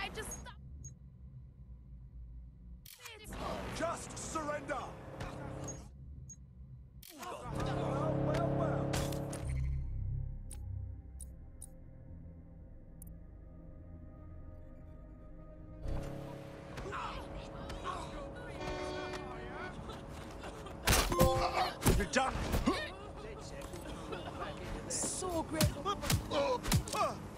I just stopped. Just surrender! Well, well, well. You're done. So great.